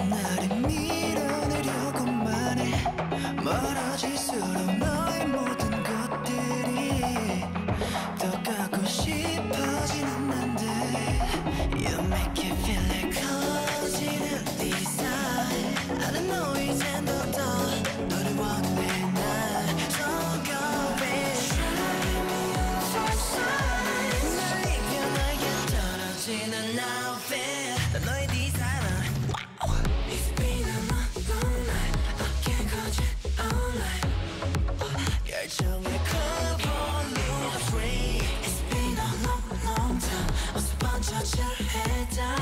나를 밀어내려고만 해. 멀어질수록 너의 모든 것들이 더 갖고 싶어지는 난데 You make it feel like 커지는 desire I don't know 이젠 더더 너를 원해 난 Don't go away Try me on for signs 날 이겨나게 떨어지는 outfit 난 너의 desire It's been a long night 어깨 거진 all night 열정의 cover me free It's been a long time 어서 번져줄 해다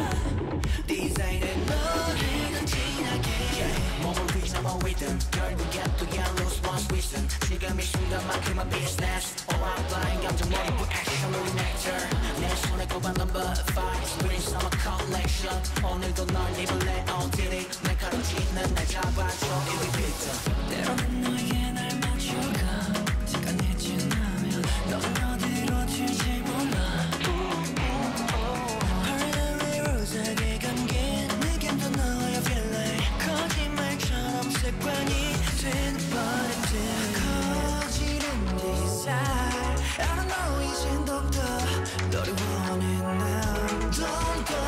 디자인의 너를 진하게 몸을 위잡아 위든 결국엔 또 you lose one's reason 지금 이 순간만큼은 business All I'm flying 감정 몰입 action 우리 nectar 내 손에 꼽은 number 5 Spring summer collection 오늘도 널 입을래 어디리 날카로워지는 날 잡아줘 It be victim 때로는 너에게 날 맞춰가 시간이 지나면 넌 어디로 튈지 몰라 Parallel rose하게 감긴 느낌도 너의 feeling 거짓말처럼 습관이 된 버릇들 커지는 desire I don't know 이젠 더더 너를 원해 난 Don't go